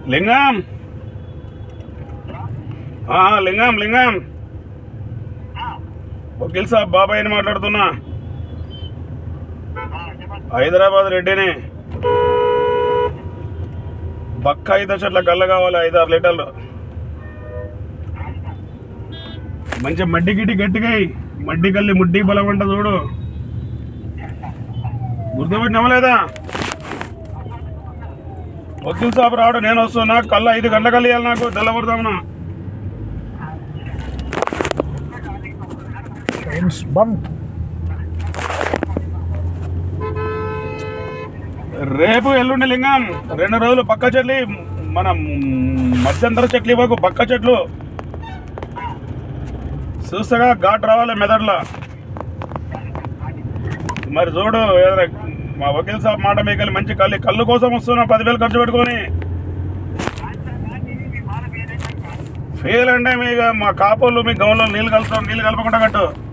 లింగం లింగం లింగం వకీల్ సాబ్ బాబాయ్ని మాట్లాడుతున్నా. హైదరాబాద్ రెడ్డిని. బక్క 5 చెట్ల కళ్ళ కావాలి, 5-6 లీటర్లు. మంచి మడ్డి గిట్టి గట్టిగా మడ్డి కల్లి ముడ్డి బలం అంట చూడు. గుర్తుపెట్టినవలేదా? వకీల్ సాబ్ రావడు, నేను వస్తున్నా. కళ్ళ 5 గంటల కల్లి ఇవ్వాలి నాకు, తెల్లబడతామన్నా. రేపు ఎల్లుండి లింగం 2 రోజులు పక్క చెట్లు, మన మధ్యంతర చెట్లు ఇవ్వకు, పక్క చెట్లు చూస్తగా ఘాట్ రావాలి మెదడులో. మరి చూడు, మా వకీల్ సాబ్ మాట మీకు మంచి కళ్ళు కోసం వస్తున్నా. 10,000 ఖర్చు పెట్టుకొని. ఫెయిల్ అంటే మీ మా కాపోళ్ళు మీ గౌన్లో నీళ్ళు కలపకుండా కట్టు.